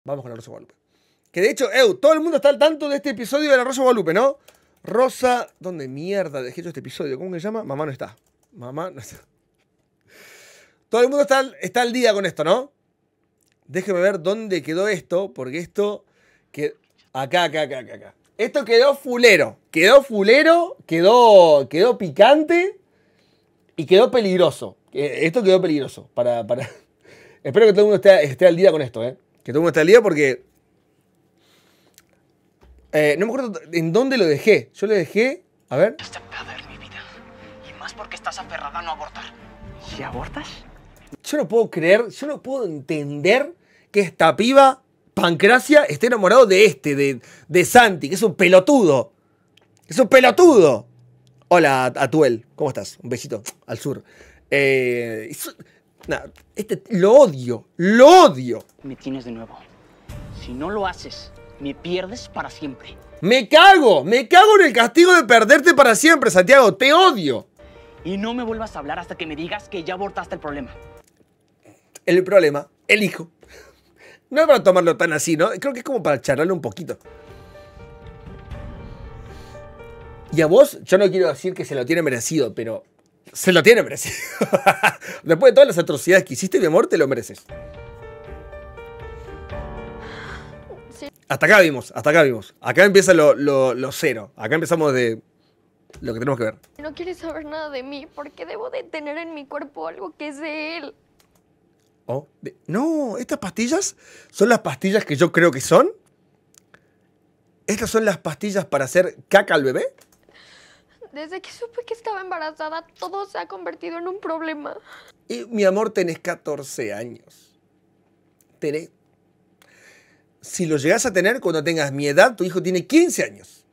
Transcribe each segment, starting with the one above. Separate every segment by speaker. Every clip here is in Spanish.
Speaker 1: Vamos con la Rosa de Guadalupe. Que de hecho, todo el mundo está al tanto de este episodio de la Rosa de Guadalupe, ¿no? Rosa, ¿dónde mierda dejé yo este episodio? ¿Cómo que se llama? Mamá no está. Mamá no está. Todo el mundo está al día con esto, ¿no? Déjeme ver dónde quedó esto, porque esto... Acá. Esto quedó fulero. Quedó picante y quedó peligroso. Esto quedó peligroso. Espero que todo el mundo esté al día con esto, ¿eh? Que todo el mundo esté al día porque... no me acuerdo en dónde lo dejé. Yo lo dejé... A ver.
Speaker 2: Este perder mi vida. Y más porque estás aferrada a no abortar. ¿Si abortas?
Speaker 1: Yo no puedo creer, yo no puedo entender que esta piba, Pancracia, esté enamorado de Santi, que es un pelotudo. Es un pelotudo. Hola, Atuel. ¿Cómo estás? Un besito al sur. Lo odio. Lo odio.
Speaker 2: Me tienes de nuevo. Si no lo haces, me pierdes para siempre.
Speaker 1: Me cago en el castigo de perderte para siempre, Santiago. Te odio.
Speaker 2: Y no me vuelvas a hablar hasta que me digas que ya abortaste el problema.
Speaker 1: El problema, el hijo. No es para tomarlo tan así, ¿no? Creo que es como para charlarle un poquito. Y a vos, yo no quiero decir que se lo tiene merecido, pero se lo tiene merecido. Después de todas las atrocidades que hiciste, mi amor, te lo mereces.
Speaker 3: Sí.
Speaker 1: Hasta acá vimos. Acá empieza lo cero. Acá empezamos de lo que tenemos que ver.
Speaker 3: No quiere saber nada de mí porque debo de tener en mi cuerpo algo que es de él.
Speaker 1: No, estas pastillas son las pastillas que yo creo que son. ¿Estas son las pastillas para hacer caca al bebé?
Speaker 3: Desde que supe que estaba embarazada, todo se ha convertido en un problema.
Speaker 1: Y, mi amor, tenés 14 años. Si lo llegás a tener cuando tengas mi edad, tu hijo tiene 15 años.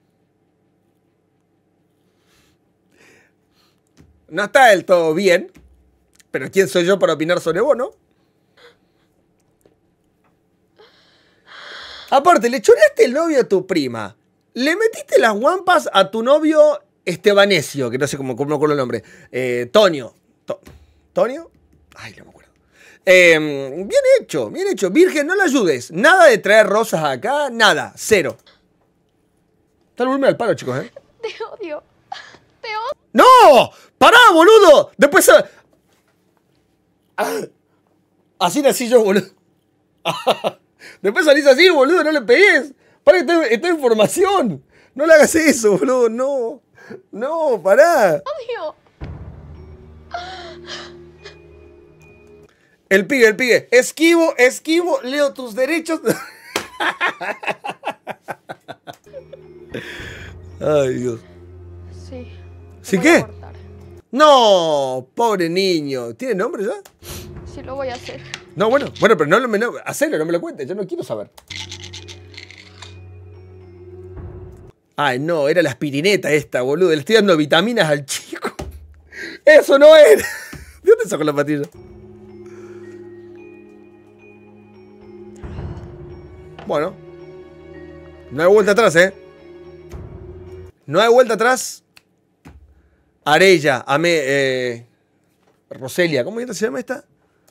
Speaker 1: No está del todo bien. Pero ¿quién soy yo para opinar sobre vos, no? Aparte, le choreaste el novio a tu prima. Le metiste las guampas a tu novio Estebanesio, que no sé cómo me acuerdo el nombre. Tonio. ¿Tonio? Ay, no me acuerdo. Bien hecho. Virgen, no la ayudes. Nada de traer rosas acá, nada. Cero. Está el volumen al palo, chicos, ¿eh?
Speaker 3: Te odio. Te odio.
Speaker 1: ¡No! ¡Pará, boludo! Después... Así nací yo, boludo. Después salís así, boludo, no le pegues. Pará, está en formación. No le hagas eso, boludo, no. No, pará.
Speaker 3: Odio.
Speaker 1: El pibe. Esquivo, leo tus derechos. Ay, Dios.
Speaker 3: Sí.
Speaker 1: ¿Sí
Speaker 3: voy a
Speaker 1: qué?
Speaker 3: abortar.
Speaker 1: No, pobre niño. ¿Tiene nombre ya?
Speaker 3: Sí, lo voy a hacer.
Speaker 1: No, bueno, pero no, hacelo, no me lo cuentes, yo no quiero saber. Ay, no, era la aspirineta esta, boludo. Le estoy dando vitaminas al chico. Eso no era. ¿De dónde sacó la patilla? Bueno. No hay vuelta atrás, ¿eh? No hay vuelta atrás. Arella, Roselia, ¿cómo se llama esta?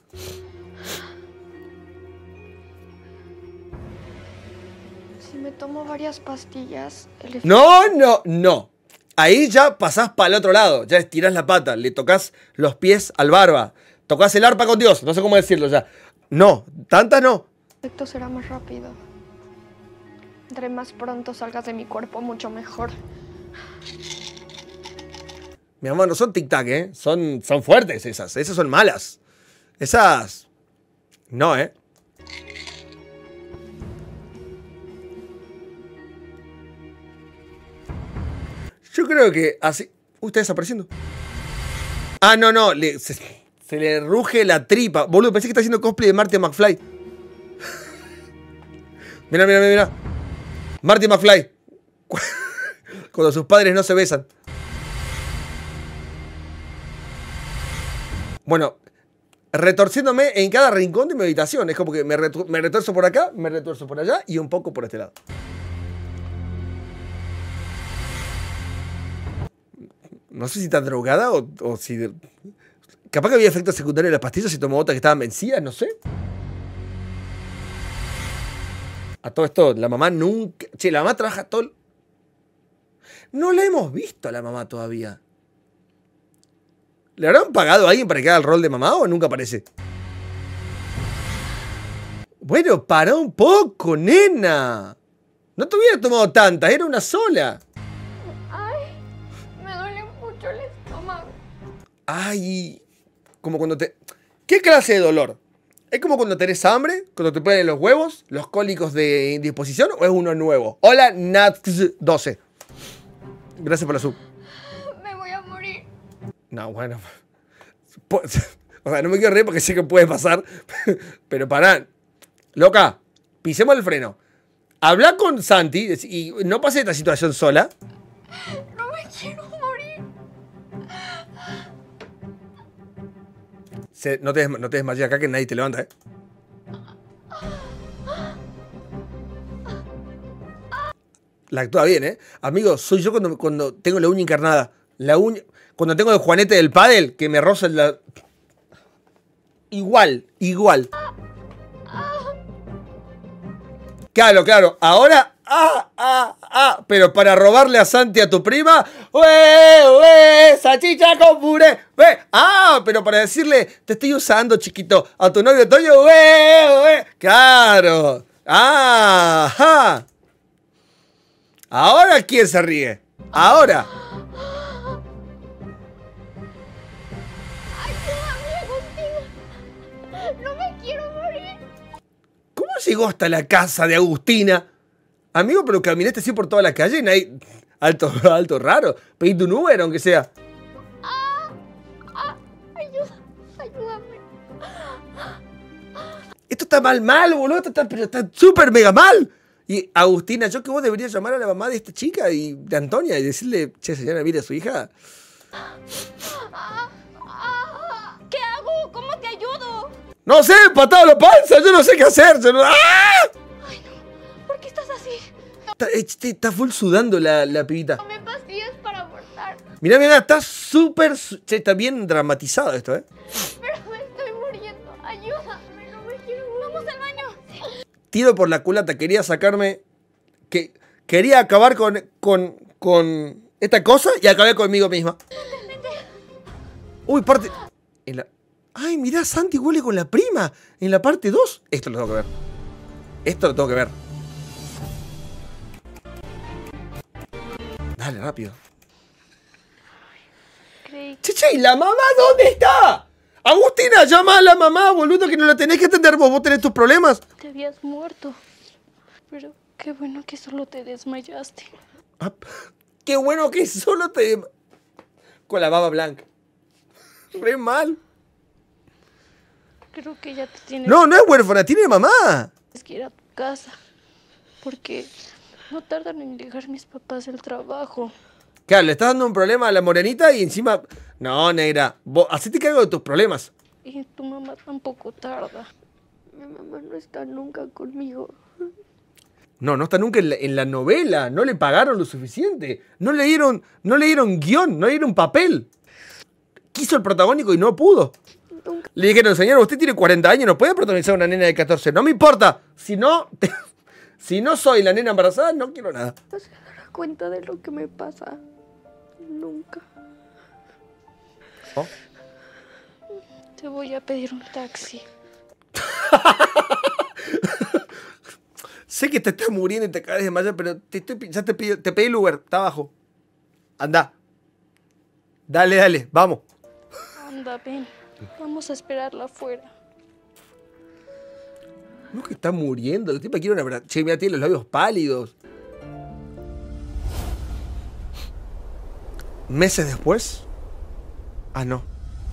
Speaker 3: Si me tomo varias pastillas...
Speaker 1: No. Ahí ya pasás para el otro lado. Ya estirás la pata, le tocas los pies al barba. Tocas el arpa con Dios, no sé cómo decirlo ya. No, tantas no.
Speaker 3: El efecto será más rápido. Entre más pronto salgas de mi cuerpo, mucho mejor.
Speaker 1: Mi amor, no son tic-tac, ¿eh? Son fuertes esas. Esas son malas. Esas... No, ¿eh? Yo creo que así... está desapareciendo. Ah, no. Se le ruge la tripa. Boludo, pensé que está haciendo cosplay de Marty McFly. Mira. Marty McFly. Cuando sus padres no se besan. Bueno, retorciéndome en cada rincón de mi habitación. Es como que me retuerzo por acá, me retuerzo por allá y un poco por este lado. No sé si está drogada o si... Capaz que había efectos secundarios de las pastillas y tomó otras que estaban vencidas, no sé. A todo esto, la mamá nunca... Che, la mamá trabaja todo... No la hemos visto a la mamá todavía. ¿Le habrán pagado a alguien para que haga el rol de mamá o nunca aparece? Bueno, pará un poco, nena. No te hubiera tomado tantas, era una sola.
Speaker 3: Ay, me duele mucho el estómago.
Speaker 1: Ay, como cuando te... ¿Qué clase de dolor? ¿Es como cuando tenés hambre? ¿Cuando te ponen los huevos? ¿Los cólicos de indisposición? ¿O es uno nuevo? Hola, Nats12. Gracias por la sub.
Speaker 3: Me voy a morir.
Speaker 1: No, bueno. O sea, no me quiero reír porque sé que puede pasar. Pero pará. Loca, pisemos el freno. Habla con Santi y no pase esta situación sola.
Speaker 3: No me quiero morir.
Speaker 1: No te desmayes acá que nadie te levanta, ¿eh? La actúa bien, ¿eh? Amigo, soy yo cuando tengo la uña encarnada. Cuando tengo el juanete del pádel, que me roza la... Igual. Claro. Ahora... Pero para robarle a Santi a tu prima... ¡Ué! ¡Salchicha con puré! ¡Ué! Pero para decirle... Te estoy usando, chiquito. A tu novio Toño... ¡Ué! ¡Claro! ¡Ajá! ¿Ahora quién se ríe? ¡Ahora!
Speaker 3: Ayúdame, Agustina. No me quiero morir.
Speaker 1: ¿Cómo llegó hasta la casa de Agustina? Amigo, pero caminaste así por toda la calle y nadie... Alto raro. Pediste un Uber, aunque sea.
Speaker 3: Ayúdame.
Speaker 1: Esto está mal, boludo. Pero está súper mega mal. Y Agustina, yo que vos deberías llamar a la mamá de esta chica y de Antonia y decirle, che, señora, mire a su hija.
Speaker 3: ¿Qué hago? ¿Cómo te ayudo?
Speaker 1: No sé, patada a la panza, yo no sé qué hacer.
Speaker 3: Ay, no. ¿Por qué estás así?
Speaker 1: Está full sudando la pibita.
Speaker 3: No me pastillas para abortar.
Speaker 1: Mirá, está súper... Che, está bien dramatizado esto, ¿eh?
Speaker 3: Pero me estoy muriendo. Ayúdame, no me quiero. Vamos al baño.
Speaker 1: Tiro por la culata, quería sacarme... Quería acabar con esta cosa y acabé conmigo misma. Uy, parte... Ay, mirá, Santi huele con la prima en la parte 2. Esto lo tengo que ver. Dale, rápido. Che, ¿y la mamá dónde está? Agustina, llama a la mamá, boludo, que no la tenés que atender vos tenés tus problemas.
Speaker 3: Te habías muerto. Pero qué bueno que solo te desmayaste.
Speaker 1: Qué bueno que solo te... Con la baba blanca. Re mal.
Speaker 3: Creo que ya te tienes...
Speaker 1: No es huérfana, tiene mamá.
Speaker 3: Tienes que ir a tu casa. Porque no tardan en llegar mis papás del trabajo.
Speaker 1: Claro, le estás dando un problema a la morenita y encima... No, negra, vos hacete cargo de tus problemas.
Speaker 3: Y tu mamá tampoco tarda. Mi mamá no está nunca conmigo.
Speaker 1: No está nunca en la novela. No le pagaron lo suficiente. No le dieron guión, no le dieron papel. Quiso el protagónico y no pudo.
Speaker 3: Nunca.
Speaker 1: Le dijeron, señor, usted tiene 40 años, no puede protagonizar a una nena de 14. No me importa. Si no soy la nena embarazada, no quiero nada.
Speaker 3: No se dará cuenta de lo que me pasa. Nunca.
Speaker 1: ¿Oh?
Speaker 3: Te voy a pedir un taxi.
Speaker 1: Sé que te estás muriendo y te acabas de desmayar, pero ya te pedí el Uber, está abajo. Anda. Dale, vamos.
Speaker 3: Anda, ven. Vamos a esperarla afuera.
Speaker 1: No, que está muriendo. La tipa quiere una verdad. Che, mira, tiene los labios pálidos. Meses después. No.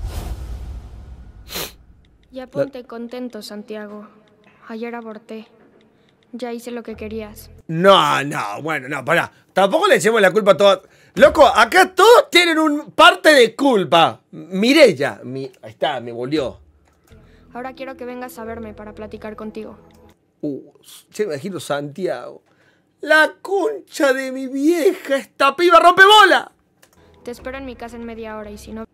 Speaker 3: Ya ponte contento, Santiago. Ayer aborté. Ya hice lo que querías.
Speaker 1: No, bueno, pará. Tampoco le echemos la culpa a todas. Loco, acá todos tienen un parte de culpa. Mireya. Ahí está, me volvió.
Speaker 3: Ahora quiero que vengas a verme para platicar contigo.
Speaker 1: Che, me imagino Santiago. La concha de mi vieja, esta piba rompebola.
Speaker 3: Te espero en mi casa en media hora y si no...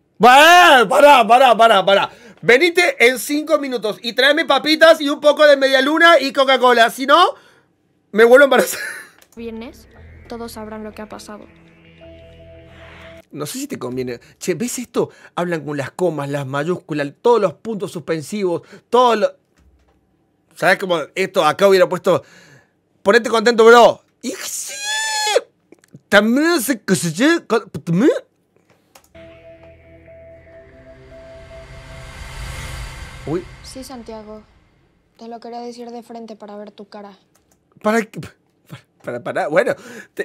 Speaker 1: Pará. Venite en 5 minutos y tráeme papitas y un poco de media luna y Coca-Cola. Si no, Me vuelvo a embarazar.
Speaker 3: vienes, todos sabrán lo que ha pasado.
Speaker 1: No sé si te conviene. Che, ¿ves esto? Hablan con las comas, las mayúsculas, todos los puntos suspensivos, todos los... ¿Sabes cómo esto acá hubiera puesto? Ponete contento, bro. Y sí. También se... Uy.
Speaker 3: Sí, Santiago. Te lo quería decir de frente para ver tu cara.
Speaker 1: ¿Para qué? Bueno.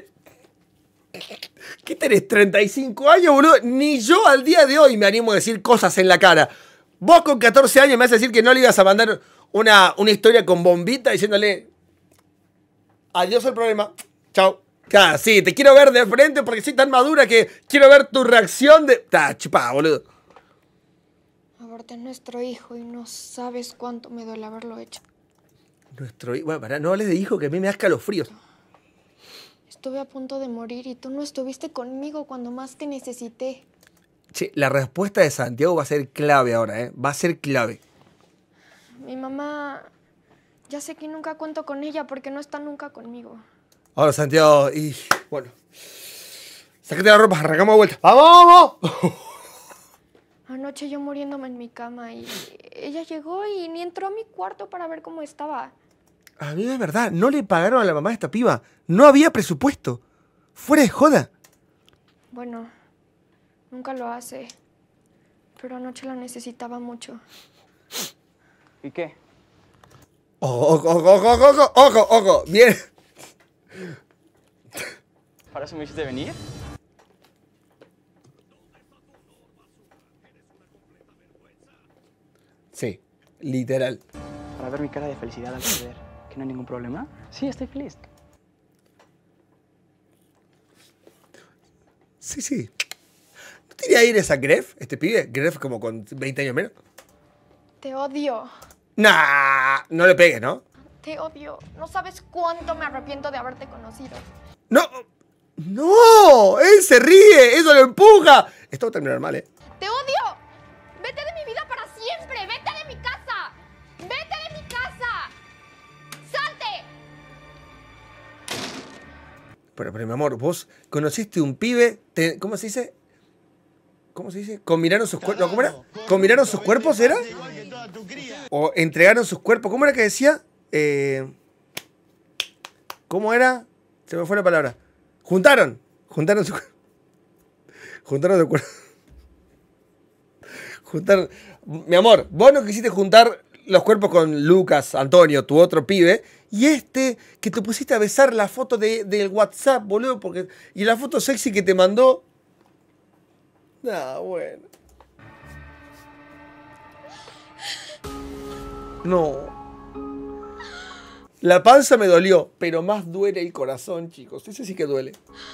Speaker 1: ¿Qué tenés? 35 años, boludo. Ni yo al día de hoy me animo a decir cosas en la cara. Vos con 14 años me vas a decir que no le ibas a mandar una historia con bombita diciéndole adiós al problema. Chao. Claro, sí, te quiero ver de frente porque soy tan madura que quiero ver tu reacción de... Chupá, boludo.
Speaker 3: Aborté a nuestro hijo y no sabes cuánto me duele haberlo hecho.
Speaker 1: Nuestro hijo... Bueno, pará, no hables de hijo que a mí me da escalofríos.
Speaker 3: Estuve a punto de morir y tú no estuviste conmigo cuando más te necesité.
Speaker 1: Che, la respuesta de Santiago va a ser clave ahora, ¿eh? Va a ser clave.
Speaker 3: Mi mamá... Ya sé que nunca cuento con ella porque no está nunca conmigo.
Speaker 1: Ahora, Santiago, y... Bueno. Sácate la ropa, arrancamos de vuelta. ¡Vamos, vamos!
Speaker 3: Anoche yo muriéndome en mi cama y ella llegó y ni entró a mi cuarto para ver cómo estaba.
Speaker 1: A mí de verdad, no le pagaron a la mamá de esta piba. No había presupuesto. Fuera de joda.
Speaker 3: Bueno, nunca lo hace. Pero anoche la necesitaba mucho.
Speaker 2: ¿Y qué?
Speaker 1: Ojo. Bien.
Speaker 2: ¿Para eso me hiciste venir?
Speaker 1: Sí, literal.
Speaker 2: Para ver mi cara de felicidad al saber que no hay ningún problema. Sí, estoy feliz.
Speaker 1: Sí. ¿No tiene aires a Gref, este pibe? Gref como con 20 años menos.
Speaker 3: Te odio.
Speaker 1: Nah, no le pegues, ¿no?
Speaker 3: Te odio. No sabes cuánto me arrepiento de haberte conocido.
Speaker 1: ¡No! ¡Él se ríe! ¡Eso lo empuja! Esto va a terminar mal, ¿eh?
Speaker 3: ¡Te odio! ¡Vete de mi vida para siempre! ¡Vete de mi casa! ¡Vete de mi casa! ¡Salte!
Speaker 1: Pero mi amor, vos conociste un pibe... ¿Cómo se dice? ¿Cómo se dice? ¿Combinaron sus cuerpos? ¿Cómo era? ¿Combinaron sus cuerpos, era? ¿O entregaron sus cuerpos? ¿Cómo era que decía? ¿Cómo era? Se me fue la palabra. Juntaron su cuerpo. Juntaron su cuerpo. Juntaron. Mi amor, vos no quisiste juntar los cuerpos con Lucas, Antonio, tu otro pibe. Y que te pusiste a besar la foto del WhatsApp, boludo. Y la foto sexy que te mandó. Bueno. No. La panza me dolió, pero más duele el corazón, chicos. Ese sí que duele.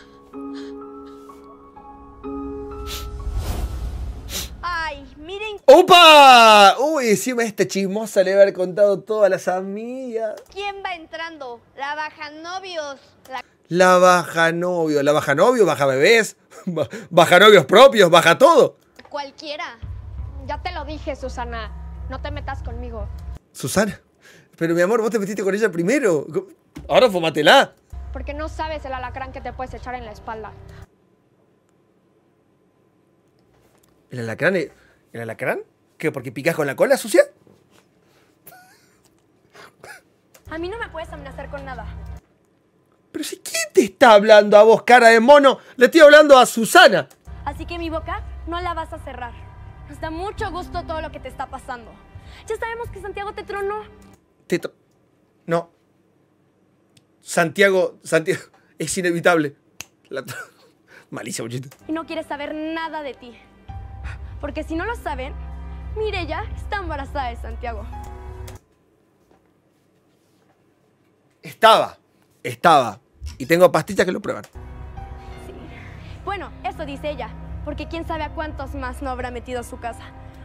Speaker 4: Ay, miren
Speaker 1: ¡Opa! Uy, encima esta chismosa le haber contado todas las amigas.
Speaker 4: quién va entrando. La baja novios.
Speaker 1: La baja novio, baja bebés, baja novios propios, baja todo.
Speaker 4: Cualquiera.
Speaker 3: Ya te lo dije, Susana. No te metas conmigo.
Speaker 1: Susana, pero mi amor, vos te metiste con ella primero. Ahora fumátela.
Speaker 3: Porque no sabes el alacrán que te puedes echar en la espalda.
Speaker 1: ¿El alacrán? ¿El alacrán? ¿Qué? ¿Porque picás con la cola sucia?
Speaker 4: A mí no me puedes amenazar con nada.
Speaker 1: Pero si, ¿quién te está hablando a vos, cara de mono? Le estoy hablando a Susana.
Speaker 4: Así que mi boca no la vas a cerrar. Nos da mucho gusto todo lo que te está pasando. Ya sabemos que Santiago te tronó.
Speaker 1: No. Santiago, es inevitable. Malicia, muchito.
Speaker 4: Y no quieres saber nada de ti. Porque si no lo saben, Mireya está embarazada de Santiago.
Speaker 1: Estaba. Y tengo pastillas que lo prueban.
Speaker 4: Sí. Bueno, eso dice ella. Porque quién sabe a cuántos más no habrá metido a su casa.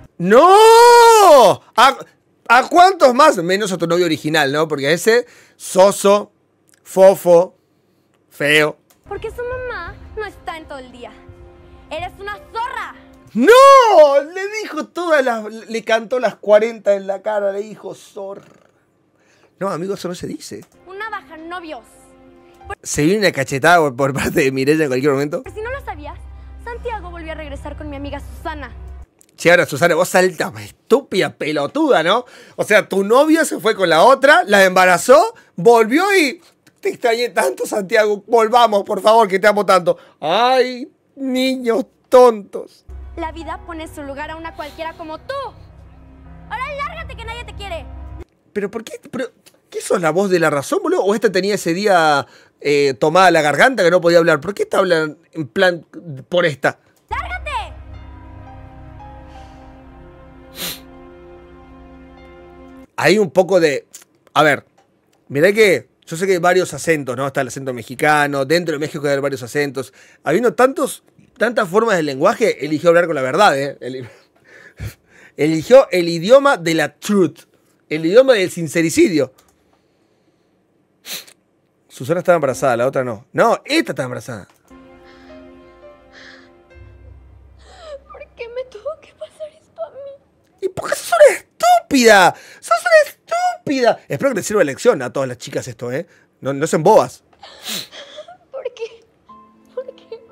Speaker 1: ¡No! ¿A cuántos más? Menos a tu novio original, ¿no? Porque a ese soso, fofo, feo.
Speaker 4: Porque su mamá no está en todo el día. ¡Eres una zorra!
Speaker 1: ¡No! Le dijo le cantó las 40 en la cara, le dijo zorra. No, amigo, eso no se dice.
Speaker 4: Una baja novios.
Speaker 1: Se viene una cachetada por parte de Mireya en cualquier momento.
Speaker 4: Por si no lo sabías, Santiago volvió a regresar con mi amiga Susana.
Speaker 1: Che, ahora Susana, vos salta, estúpida, pelotuda, ¿no? O sea, tu novia se fue con la otra, la embarazó, volvió y... Te extrañé tanto, Santiago. Volvamos, por favor, que te amo tanto. Ay, niños tontos.
Speaker 4: La vida pone en su lugar a una cualquiera como tú. Ahora lárgate que nadie te quiere.
Speaker 1: ¿Pero por qué? ¿Qué sos la voz de la razón, boludo? ¿O esta tenía ese día tomada la garganta que no podía hablar? ¿Por qué esta habla en plan por esta?
Speaker 4: ¡Lárgate!
Speaker 1: Hay un poco de... A ver, mirá que yo sé que hay varios acentos, ¿no? Está el acento mexicano, dentro de México hay varios acentos. Habiendo tantas formas de lenguaje, eligió hablar con la verdad, ¿eh? Eligió el idioma de la truth, el idioma del sincericidio. Susana estaba embarazada, la otra no. No, esta está embarazada.
Speaker 4: ¿Por qué me tuvo que pasar esto a mí?
Speaker 1: ¿Y por qué sos una estúpida? ¡Sos una estúpida! Espero que te sirva de lección a todas las chicas esto, ¿eh? No sean bobas.
Speaker 4: ¿Por qué? ¿Por qué?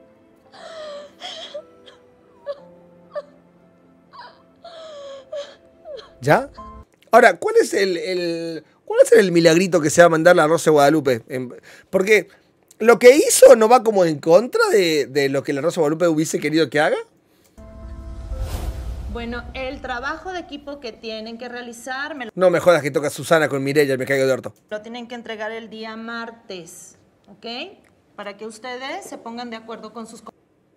Speaker 1: ¿Ya? Ahora, ¿cuál es el milagrito que se va a mandar la Rosa de Guadalupe? Porque lo que hizo no va como en contra de lo que la Rosa de Guadalupe hubiese querido que haga.
Speaker 5: Bueno, el trabajo de equipo que tienen que realizar me
Speaker 1: No me jodas que toca Susana con Mireya y me caigo de orto.
Speaker 5: lo tienen que entregar el día martes, ¿ok? Para que ustedes se pongan de acuerdo con sus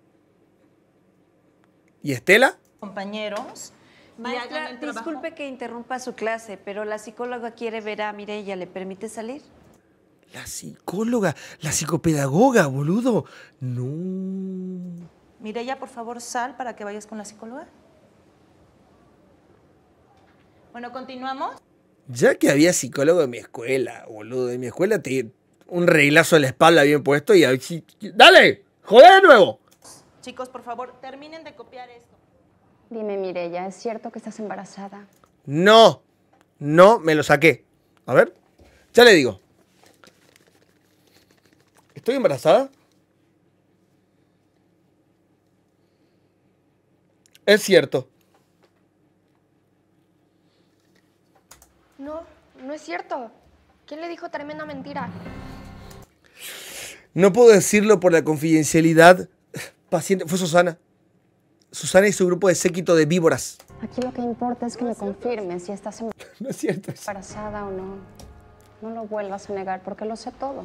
Speaker 1: ¿Y Estela?
Speaker 5: compañeros y hagan
Speaker 6: Maestra,
Speaker 5: el trabajo.
Speaker 6: disculpe que interrumpa su clase, pero la psicóloga quiere ver a Mireya. ¿Le permite salir?
Speaker 1: La psicóloga, la psicopedagoga, boludo. No.
Speaker 5: Mireya, por favor, sal para que vayas con la psicóloga. Bueno, continuamos.
Speaker 1: Ya que había psicólogo en mi escuela, boludo. En mi escuela un reglazo en la espalda bien puesto y... ¡Dale! ¡Joder de nuevo!
Speaker 5: Chicos, por favor, terminen de copiar esto.
Speaker 7: Dime, Mireya, ¿es cierto que estás embarazada?
Speaker 1: No, me lo saqué. A ver, ya le digo. ¿Estoy embarazada? Es cierto.
Speaker 3: No, no es cierto. ¿Quién le dijo tremenda mentira?
Speaker 1: No puedo decirlo por la confidencialidad. Paciente, fue Susana. Susana y su grupo de séquito de víboras.
Speaker 7: Aquí lo que importa es que me confirmes si estás
Speaker 1: No es cierto eso.
Speaker 7: embarazada o no. No lo vuelvas a negar porque lo sé todo.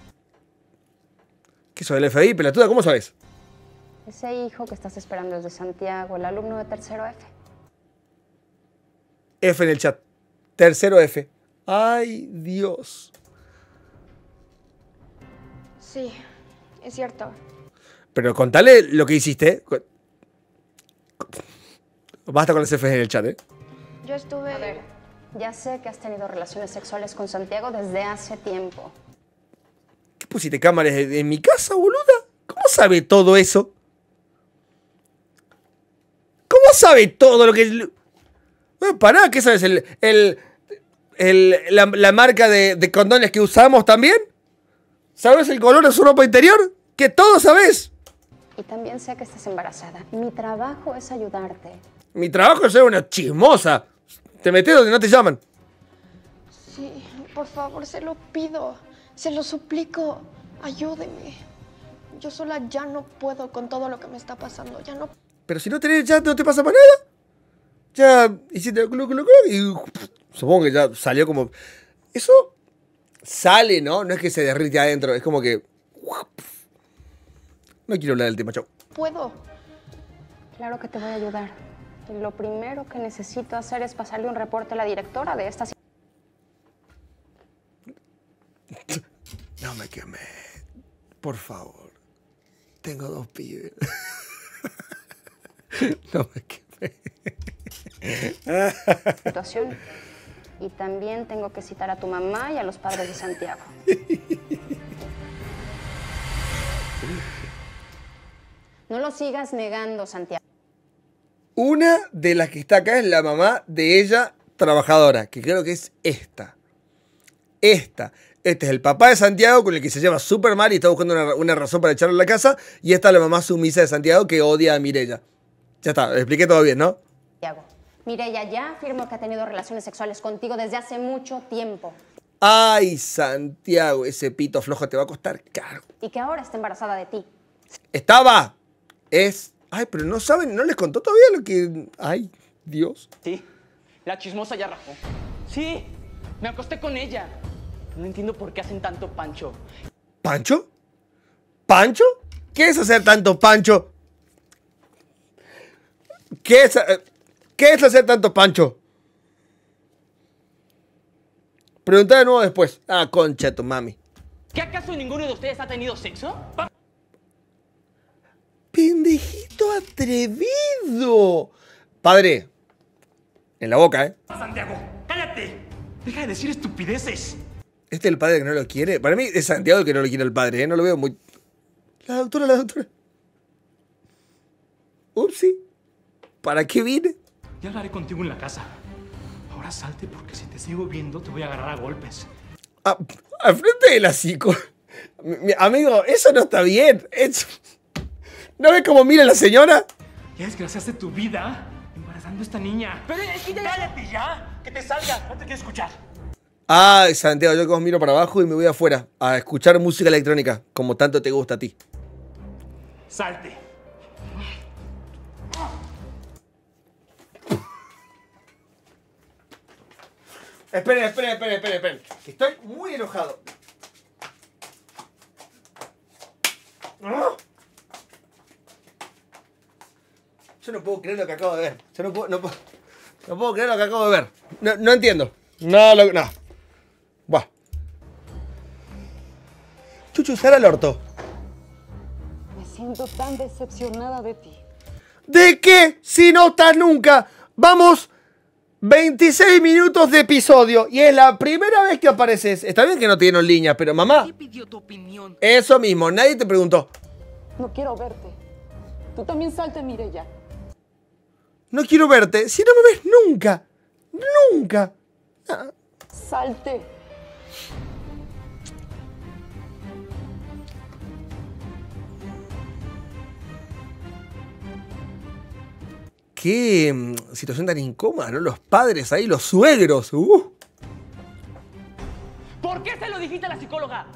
Speaker 1: ¿Qué soy el FBI, pelotuda? ¿Cómo sabes?
Speaker 7: Ese hijo que estás esperando es de Santiago, el alumno de tercero F.
Speaker 1: F en el chat. Tercero F. Ay, Dios.
Speaker 3: Sí, es cierto.
Speaker 1: Pero contale lo que hiciste. Basta con ese F en el chat, ¿eh?
Speaker 3: Yo estuve...
Speaker 7: A ver, ya sé que has tenido relaciones sexuales con Santiago desde hace tiempo.
Speaker 1: ¿Qué pusiste cámaras en mi casa, boluda? ¿Cómo sabe todo eso? ¿Cómo sabe todo lo que... Pará, ¿qué sabes? La marca de condones que usamos también. ¿Sabes el color de su ropa interior? ¿Que todo sabes?
Speaker 7: Y también sé que estás embarazada. Mi trabajo es ayudarte.
Speaker 1: Mi trabajo es ser una chismosa. Te metes donde no te llaman.
Speaker 3: Sí, por favor, se lo pido. Se lo suplico. Ayúdeme. Yo sola ya no puedo con todo lo que me está pasando. Ya no...
Speaker 1: Pero si no tenés el chat, no te pasa más nada. Ya hiciste y supongo que ya salió como... Eso sale, ¿no? No es que se derrite adentro, es como que... No quiero hablar del tema, chau.
Speaker 3: puedo.
Speaker 7: Claro que te voy a ayudar. Y lo primero que necesito hacer es pasarle un reporte a la directora de esta...
Speaker 1: No me quemé. Por favor. Tengo 2 pibes. No me quemé.
Speaker 7: situación. Y también tengo que citar a tu mamá y a los padres de Santiago. No lo sigas negando, Santiago.
Speaker 1: Una de las que está acá es la mamá de ella, trabajadora, que creo que es esta. Esta. Este es el papá de Santiago con el que se lleva súper mal y está buscando una razón para echarlo a la casa. Y esta es la mamá sumisa de Santiago que odia a Mireia. Ya está, le expliqué todo bien, ¿no?
Speaker 7: Santiago, Mireia ya afirmó que ha tenido relaciones sexuales contigo desde hace mucho tiempo.
Speaker 1: Ay, Santiago, ese pito flojo te va a costar caro.
Speaker 7: Y que ahora está embarazada de ti.
Speaker 1: Estaba. Es. Ay, pero no saben, no les contó todavía lo que. Ay, Dios.
Speaker 2: Sí, la chismosa ya rajó. Sí, me acosté con ella. No entiendo por qué hacen tanto pancho.
Speaker 1: ¿Pancho? ¿Pancho? ¿Qué es hacer tanto pancho? ¿Qué es hacer tanto pancho? Pregunta de nuevo después. Ah, concha tu mami.
Speaker 2: ¿Qué acaso ninguno de ustedes ha tenido sexo?
Speaker 1: ¡Pendejito atrevido! Padre. En la boca, ¿eh?
Speaker 8: Santiago, cállate. Deja de decir estupideces.
Speaker 1: Este es el padre que no lo quiere. Para mí es Santiago el que no lo quiere al padre, ¿eh? No lo veo muy... La doctora. Upsi. ¿Para qué vine?
Speaker 8: Ya hablaré contigo en la casa. Ahora salte porque si te sigo viendo te voy a agarrar a golpes.
Speaker 1: Al frente de la psico. Amigo, eso no está bien. ¿No ves cómo mira la señora?
Speaker 8: Ya desgraciaste tu vida embarazando a esta niña.
Speaker 2: Pero es que
Speaker 8: ¡Cállate ya! ¡Que te salga! No te quiero escuchar.
Speaker 1: Ay, Santiago, yo como miro para abajo y me voy afuera a escuchar música electrónica, como tanto te gusta a ti.
Speaker 8: Salte.
Speaker 1: Esperen. Estoy muy enojado. Yo no puedo creer lo que acabo de ver. Yo no puedo creer lo que acabo de ver. No entiendo. No. Buah. Chuchu, Sara al orto.
Speaker 6: Me siento tan decepcionada de ti.
Speaker 1: ¿De qué? Si no estás nunca. Vamos, 26 minutos de episodio y es la primera vez que apareces. Está bien que no tienen líneas, pero mamá.
Speaker 2: ¿Qué pidió tu opinión?
Speaker 1: Eso mismo, nadie te preguntó.
Speaker 6: No quiero verte. Tú también salte, Mireia.
Speaker 1: No quiero verte. Si no me ves nunca. Nunca. Ah.
Speaker 6: Salte.
Speaker 1: Qué situación tan incómoda, ¿no? Los padres ahí, los suegros.
Speaker 2: ¿Por qué se lo dijiste a la psicóloga?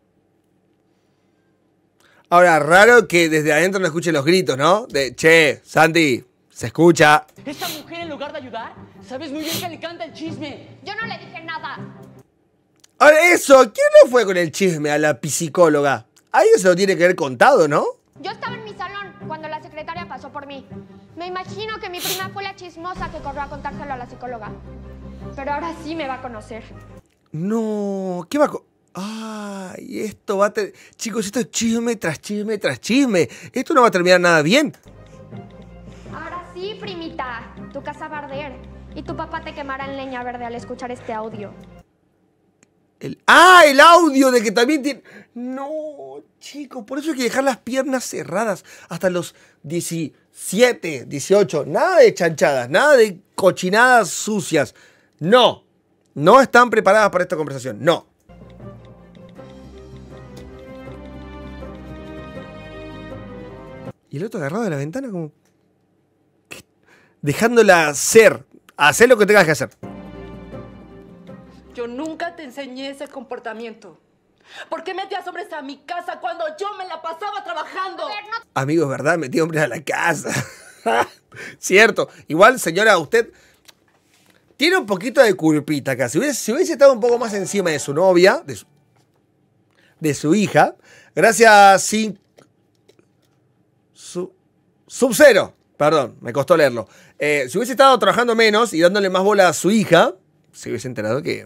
Speaker 1: Ahora, raro que desde adentro no escuchen los gritos, ¿no? De, che, Santi, se escucha.
Speaker 2: Esta mujer, en lugar de ayudar, sabes muy bien que le encanta el chisme.
Speaker 3: Yo no le dije nada.
Speaker 1: Ahora, eso, ¿quién no fue con el chisme a la psicóloga? Alguien se lo tiene que haber contado, ¿no?
Speaker 3: Yo estaba en mi salón cuando la secretaria pasó por mí. Me imagino que mi prima fue la chismosa que corrió a contárselo a la psicóloga. Pero ahora sí me va a conocer.
Speaker 1: No, ¿qué va a... Ay, esto va a... Chicos, esto es chisme tras chisme tras chisme. Esto no va a terminar nada bien.
Speaker 3: Ahora sí, primita. Tu casa va a arder. Y tu papá te quemará en leña verde al escuchar este audio.
Speaker 1: El audio de que también tiene... No, chicos, por eso hay que dejar las piernas cerradas hasta los 17, 18. Nada de chanchadas, nada de cochinadas sucias. No, no están preparadas para esta conversación, no. Y el otro agarrado de la ventana como... ¿Qué? Dejándola ser, hacer lo que tengas que hacer.
Speaker 6: Yo nunca te enseñé ese comportamiento. ¿Por qué metías hombres a mi casa cuando yo me la pasaba trabajando?
Speaker 1: Amigos, ¿verdad? Metí hombres a la casa. Cierto. Igual, señora, usted tiene un poquito de culpita acá. Si hubiese estado un poco más encima de su novia, de su hija, gracias Sub-Zero. Perdón, me costó leerlo. Si hubiese estado trabajando menos y dándole más bola a su hija, se hubiese enterado que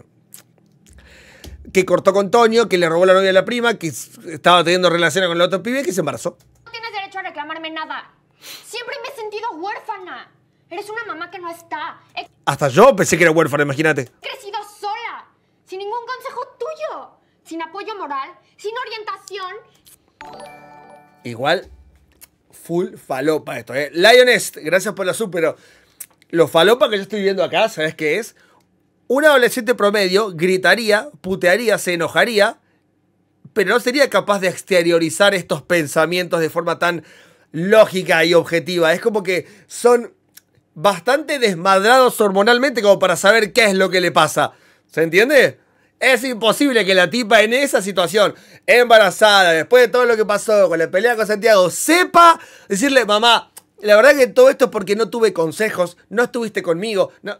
Speaker 1: cortó con Toño, que le robó la novia a la prima, que estaba teniendo relaciones con el otro pibe y que se embarazó.
Speaker 3: No tienes derecho a reclamarme nada. Siempre me he sentido huérfana. Eres una mamá que no está. He
Speaker 1: Hasta yo pensé que era huérfana, imagínate.
Speaker 3: crecido sola. Sin ningún consejo tuyo. Sin apoyo moral. Sin orientación.
Speaker 1: Igual, full falopa esto, ¿eh? Lionest, gracias por la sub, pero lo falopa que yo estoy viendo acá, ¿sabes qué es? un adolescente promedio gritaría, putearía, se enojaría, pero no sería capaz de exteriorizar estos pensamientos de forma tan lógica y objetiva. Es como que son bastante desmadrados hormonalmente como para saber qué es lo que le pasa. ¿Se entiende? Es imposible que la tipa en esa situación, embarazada, después de todo lo que pasó con la pelea con Santiago, sepa decirle, mamá, la verdad que todo esto es porque no tuve consejos, no estuviste conmigo, no.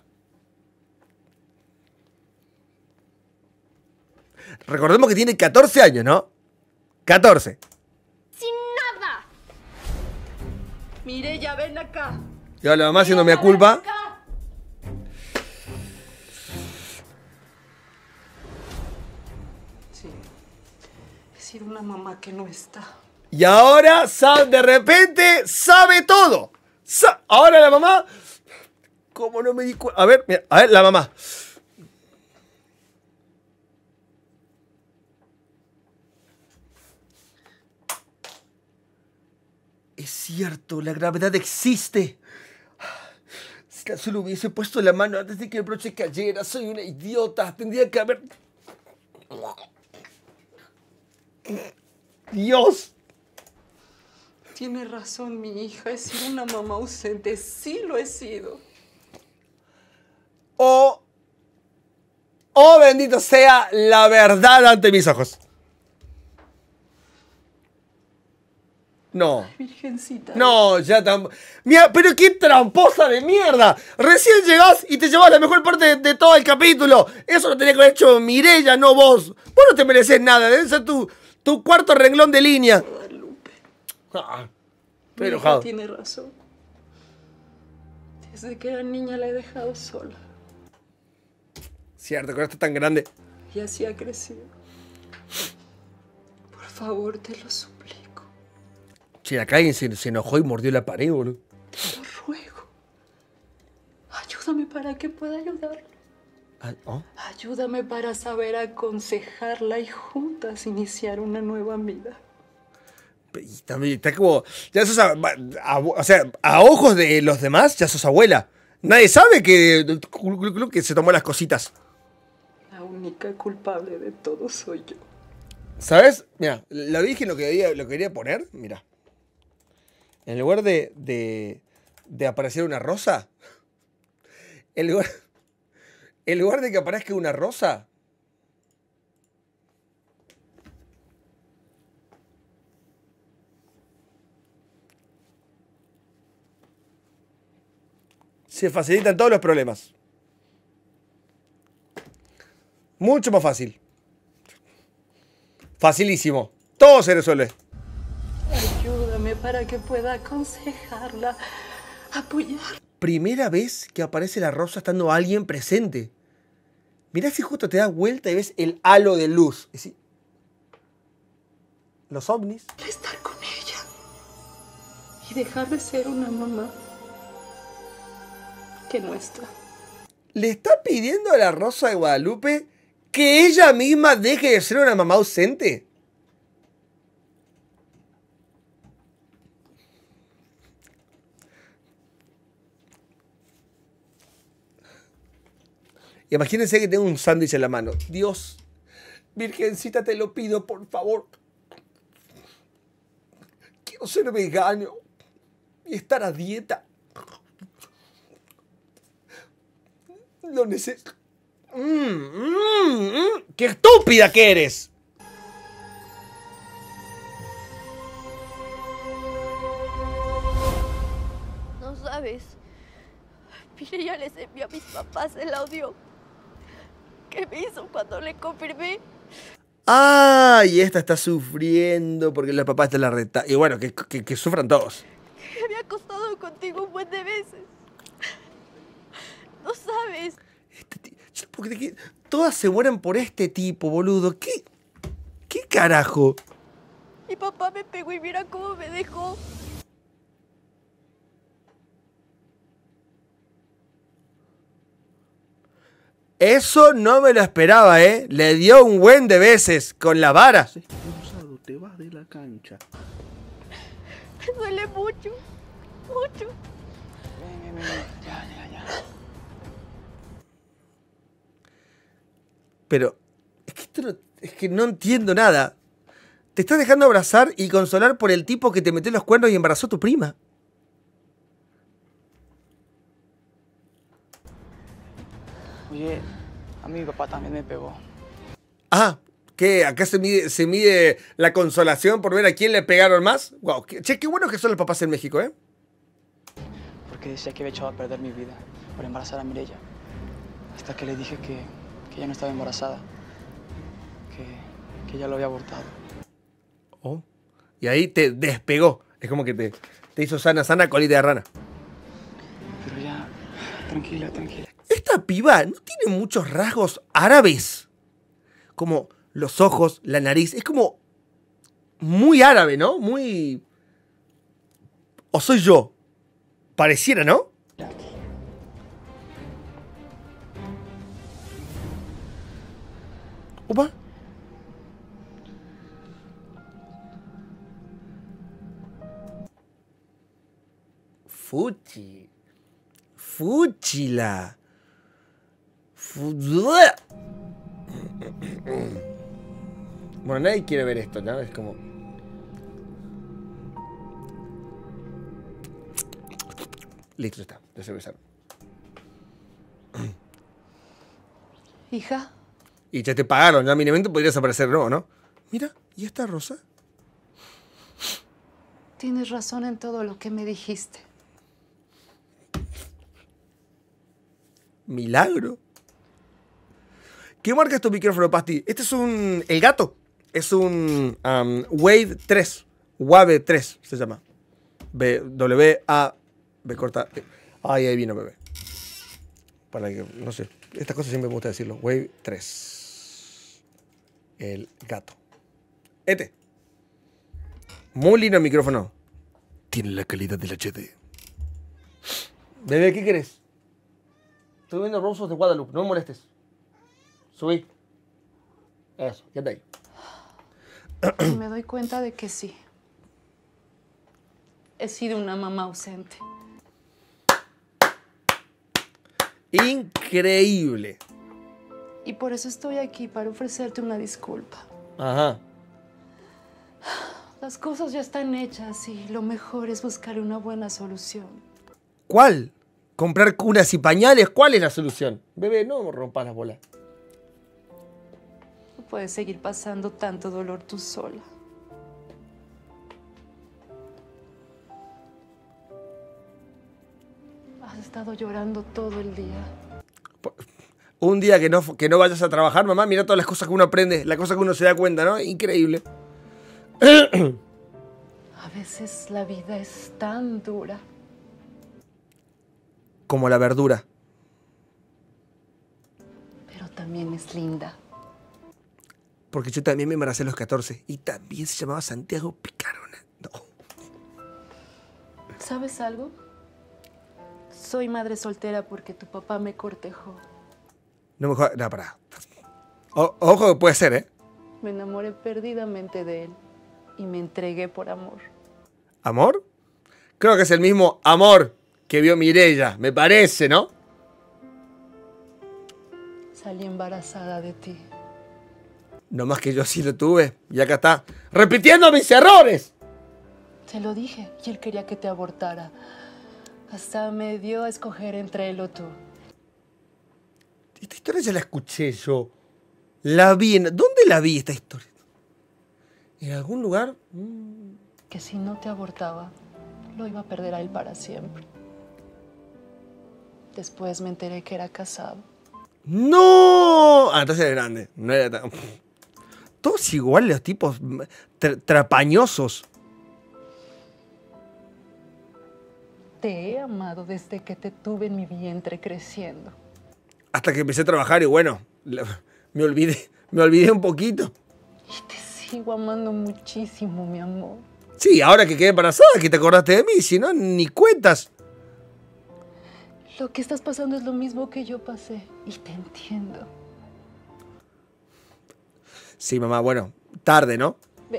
Speaker 1: Recordemos que tiene 14 años, ¿no? 14.
Speaker 4: Sin nada.
Speaker 6: Mireya, ven acá.
Speaker 1: Y ahora la mamá haciendo mi culpa.
Speaker 6: Sí, he sido una mamá que no está.
Speaker 1: Y ahora, de repente, sabe todo. Ahora la mamá... ¿Cómo no me di cuenta? A ver, mira, a ver, la mamá. Es cierto, la gravedad existe. Si tan solo hubiese puesto la mano antes de que el broche cayera, soy una idiota. Tendría que haber... Dios.
Speaker 6: Tiene razón mi hija, he sido una mamá ausente, sí lo he sido.
Speaker 1: Oh, bendito sea la verdad ante mis ojos. No.
Speaker 6: Virgencita.
Speaker 1: No, ya tan... Mira, pero qué tramposa de mierda. Recién llegás y te llevas la mejor parte de todo el capítulo. Eso lo tenía que haber hecho Mireya, no vos. Vos no te mereces nada. Debe ser tu cuarto renglón de línea.
Speaker 6: Guadalupe.
Speaker 1: Estoy enojado.
Speaker 6: Tiene razón. Desde que era niña la he dejado sola.
Speaker 1: Cierto, con esto tan grande.
Speaker 6: Y así ha crecido. Por favor, te lo suplico.
Speaker 1: Che, acá alguien se enojó y mordió la pared, boludo.
Speaker 6: Te lo ruego. Ayúdame para que pueda ayudarla.
Speaker 1: ¿Oh?
Speaker 6: Ayúdame para saber aconsejarla y juntas iniciar una nueva vida.
Speaker 1: Y también está como... Ya sos o sea, a ojos de los demás, ya sos abuela. Nadie sabe que se tomó las cositas.
Speaker 6: La única culpable de todo soy yo.
Speaker 1: ¿Sabes? Mira, la Virgen lo quería poner, mira. En lugar de aparecer una rosa, en lugar de que aparezca una rosa, se facilitan todos los problemas. Mucho más fácil. Facilísimo. Todo se resuelve.
Speaker 6: Ayúdame para que pueda aconsejarla, apoyar.
Speaker 1: Primera vez que aparece la rosa estando alguien presente. Mirá si justo te das vuelta y ves el halo de luz. Es decir, los ovnis.
Speaker 6: Estar con ella y dejar de ser una mamá que no está.
Speaker 1: Le está pidiendo a la Rosa de Guadalupe que ella misma deje de ser una mamá ausente. Imagínense que tengo un sándwich en la mano. Dios, Virgencita, te lo pido, por favor. Quiero ser vegano y estar a dieta. Lo necesito. ¡Qué estúpida que eres!
Speaker 4: No sabes. Mireya les envió a mis papás el audio que me hizo cuando le confirmé.
Speaker 1: ¡Ay! Esta está sufriendo porque la papá está en la reta. Y bueno, que sufran todos.
Speaker 4: Que me había acostado contigo un buen de veces. No sabes.
Speaker 1: Porque todas se mueren por este tipo, boludo. ¿Qué carajo?
Speaker 4: Mi papá me pegó y mira cómo me dejó.
Speaker 1: Eso no me lo esperaba, ¿eh? Le dio un buen de veces con la vara.
Speaker 9: Te vas de la cancha.
Speaker 4: Me duele mucho. Mucho.
Speaker 2: Ya.
Speaker 1: Pero es que es que no entiendo nada. Te estás dejando abrazar y consolar por el tipo que te metió los cuernos y embarazó a tu prima.
Speaker 2: Oye, a mí mi papá también me pegó.
Speaker 1: Ah, ¿qué? ¿Acá se mide la consolación por ver a quién le pegaron más? Wow, che, qué bueno que son los papás en México, ¿eh?
Speaker 2: Porque decía que había echado a perder mi vida por embarazar a Mireya. Hasta que le dije que ella no estaba embarazada. Que ella lo había abortado.
Speaker 1: Oh. Y ahí te despegó. Es como que te hizo sana colita de rana.
Speaker 2: Pero ya, tranquila.
Speaker 1: Esta piba no tiene muchos rasgos árabes. Como los ojos, la nariz. Es como muy árabe, ¿no? Muy... ¿O soy yo? Pareciera, ¿no? Opa. Fúchila. Bueno, nadie quiere ver esto, ¿no? Es como... Listo, está. Ya se besaron.
Speaker 6: Hija,
Speaker 1: Y ya te pagaron, ya mínimamente podrías aparecer nuevo, ¿no? Mira, ¿y esta rosa?
Speaker 6: tienes razón en todo lo que me dijiste.
Speaker 1: Milagro. ¿Qué marca es tu micrófono, Pasti? Este es el gato. Es un Wave 3. Wave 3 se llama. W-A-B corta. Ay, ahí vino, bebé. Para que, no sé. Estas cosas siempre me gusta decirlo. Wave 3. El gato. Muy lindo el micrófono. Tiene la calidad del HD. Bebé, ¿qué querés? Estoy viendo Roses de Guadalupe. No me molestes. Subí. Eso, quédate ahí.
Speaker 6: Y me doy cuenta de que sí. He sido una mamá ausente.
Speaker 1: Increíble.
Speaker 6: Y por eso estoy aquí, para ofrecerte una disculpa.
Speaker 1: Ajá.
Speaker 6: Las cosas ya están hechas y lo mejor es buscar una buena solución.
Speaker 1: ¿Cuál? ¿Comprar cunas y pañales? ¿Cuál es la solución? Bebé, no rompas las bolas.
Speaker 6: No puedes seguir pasando tanto dolor tú sola. Has estado llorando todo el día.
Speaker 1: Un día que no vayas a trabajar, mamá, mira todas las cosas que uno aprende, las cosas que uno se da cuenta, ¿no? Increíble.
Speaker 6: A veces la vida es tan dura.
Speaker 1: Como la verdura.
Speaker 6: Pero también es linda.
Speaker 1: Porque yo también me embaracé a los 14 y también se llamaba Santiago Picarona. No.
Speaker 6: ¿Sabes algo? Soy madre soltera porque tu papá me cortejó.
Speaker 1: No me jodas. No, pará. Ojo que puede ser, ¿eh?
Speaker 6: Me enamoré perdidamente de él y me entregué por amor.
Speaker 1: ¿Amor? Creo que es el mismo amor que vio Mireya, me parece, ¿no?
Speaker 6: Salí embarazada de ti.
Speaker 1: No más que yo sí lo tuve. Y acá está. ¡Repitiendo mis errores!
Speaker 6: Te lo dije y él quería que te abortara. Hasta me dio a escoger entre él o tú.
Speaker 1: Esta historia ya la escuché yo. La vi en... ¿Dónde la vi esta historia? ¿En algún lugar?
Speaker 6: Que si no te abortaba, lo iba a perder a él para siempre. Después me enteré que era casado.
Speaker 1: ¡No! Ah, entonces era grande. No era tan... Todos iguales los tipos trapañosos.
Speaker 6: Te he amado desde que te tuve en mi vientre creciendo.
Speaker 1: Hasta que empecé a trabajar y bueno, me olvidé un poquito.
Speaker 6: Y te sigo amando muchísimo, mi amor.
Speaker 1: Sí, ahora que quedé embarazada, que te acordaste de mí, si no, ni cuentas.
Speaker 6: Lo que estás pasando es lo mismo que yo pasé y te entiendo.
Speaker 1: Sí, mamá, bueno, tarde, ¿no?
Speaker 6: Ven.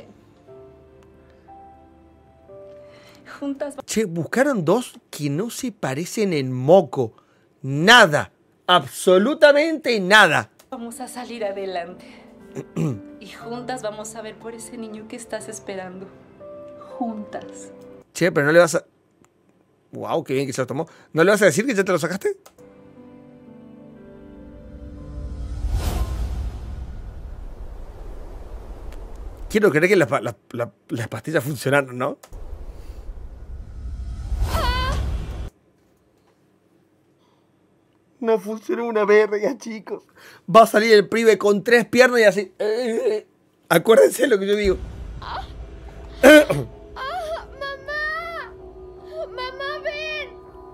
Speaker 6: Juntas.
Speaker 1: Che, buscaron dos que no se parecen en moco. Nada. Absolutamente nada.
Speaker 6: Vamos a salir adelante. Y juntas vamos a ver por ese niño que estás esperando. Juntas.
Speaker 1: Che, pero no le vas a... Wow, qué bien que se lo tomó. ¿No le vas a decir que ya te lo sacaste? Quiero creer que las pastillas funcionaron, ¿no? No funcionó una verga, chicos. Va a salir el pibe con 3 piernas y así. Acuérdense de lo que yo digo.
Speaker 4: ¡Mamá! ¡Mamá, ven!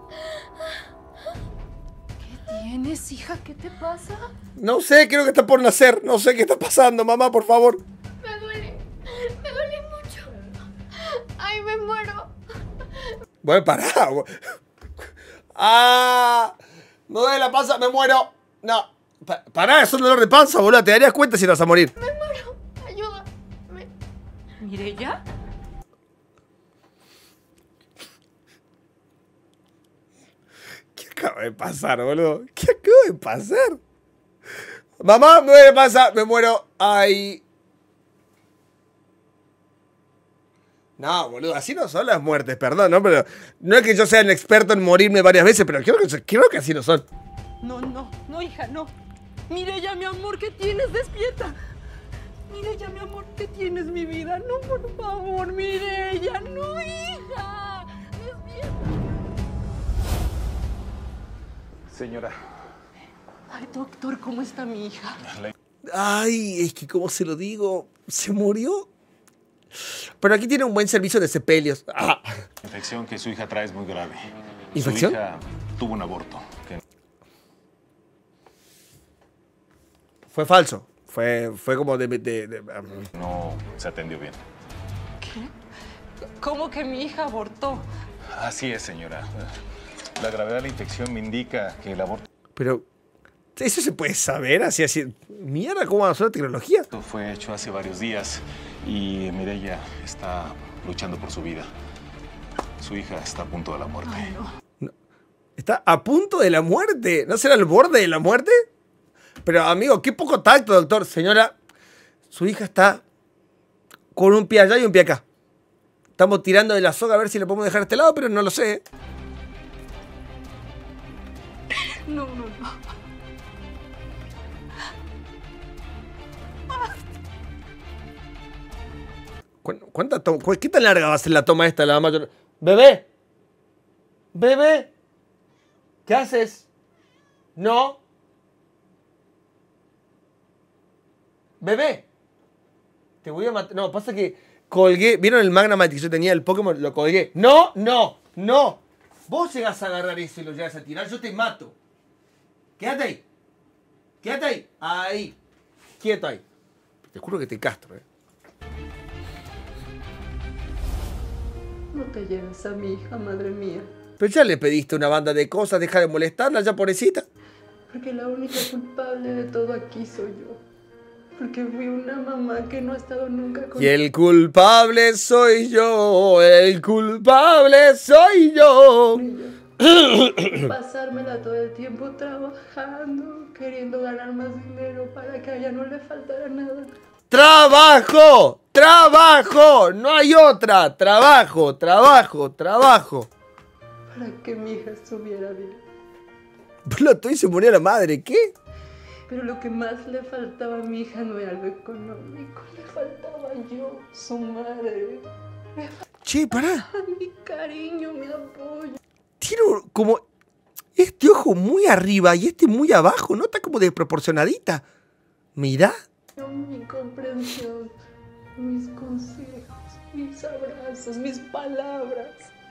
Speaker 6: ¿Qué tienes, hija? ¿Qué te pasa?
Speaker 1: No sé, creo que está por nacer. No sé qué está pasando, mamá, por favor.
Speaker 4: Me duele mucho. Ay, me muero.
Speaker 1: Bueno, pará. ¡Ah! Me duele la panza, me muero. No. Pará, es un dolor de panza, boludo. Te darías cuenta si te vas a morir.
Speaker 4: Me muero. Ayúdame.
Speaker 6: ¿Mireya?
Speaker 1: ¿Qué acaba de pasar, boludo? ¿Qué acaba de pasar? Mamá, me duele la panza, me muero. Ay. No, boludo, así no son las muertes, perdón, ¿no? Pero no es que yo sea un experto en morirme varias veces, pero creo que así no son.
Speaker 6: No, hija, no. Mireya, mi amor, ¿qué tienes? Despierta. Mireya, mi amor, ¿qué tienes, mi vida? No, por favor, Mireya, no, hija. Despierta.
Speaker 10: Señora.
Speaker 6: Ay, doctor, ¿cómo está mi hija?
Speaker 1: Ay, es que como se lo digo, se murió. Pero aquí tiene un buen servicio de sepelios.
Speaker 10: La infección que su hija trae es muy grave.
Speaker 1: ¿Infección?
Speaker 10: Su hija tuvo un aborto.
Speaker 1: Fue falso. Fue como
Speaker 10: No se atendió bien.
Speaker 6: ¿Qué? ¿Cómo que mi hija abortó?
Speaker 10: Así es, señora. La gravedad de la infección me indica que el aborto...
Speaker 1: Pero, ¿eso se puede saber? Así. Mierda, ¿cómo avanzó la tecnología?
Speaker 10: Esto fue hecho hace varios días y Mireya está luchando por su vida. Su hija está a punto de la muerte.
Speaker 6: Ay, no.
Speaker 1: ¿Está a punto de la muerte? ¿No será al borde de la muerte? Pero, amigo, qué poco tacto, doctor. Señora, su hija está con un pie allá y un pie acá. Estamos tirando de la soga a ver si le podemos dejar a este lado, pero no lo sé, ¿eh?
Speaker 6: No.
Speaker 1: ¿Qué tan larga va a ser la toma esta? La mayor... ¡Bebé! ¡Bebé! ¿Qué haces? No. ¡Bebé! Te voy a matar. No, pasa que colgué. ¿Vieron el Magnamite que yo tenía? El Pokémon, lo colgué. ¡No! Vos llegás a agarrar eso y lo llegas a tirar, yo te mato. Quédate ahí. Quédate ahí. Ahí. Quieto ahí. Te juro que te castro,
Speaker 6: No te lleves a mi hija, madre mía.
Speaker 1: Pero ya le pediste una banda de cosas, deja de molestarla ya, pobrecita.
Speaker 6: Porque la única culpable de todo aquí soy yo. Porque fui una mamá que no ha estado nunca con...
Speaker 1: Y el culpable soy yo, el culpable soy yo.
Speaker 6: Pasármela todo el tiempo trabajando, queriendo ganar más dinero para que a ella no le faltara nada.
Speaker 1: ¡Trabajo! ¡Trabajo! No hay otra. Trabajo.
Speaker 6: Para que mi hija estuviera bien.
Speaker 1: Plotó y se murió la madre. ¿Qué?
Speaker 6: Pero lo que más le faltaba a mi hija no era lo económico. Le faltaba yo, su madre.
Speaker 1: Che, pará.
Speaker 6: Mi cariño, mi apoyo.
Speaker 1: Tiene como este ojo muy arriba y este muy abajo. ¿No? Está como desproporcionadita. Mirá.
Speaker 6: Mi comprensión, mis consejos, mis abrazos, mis palabras.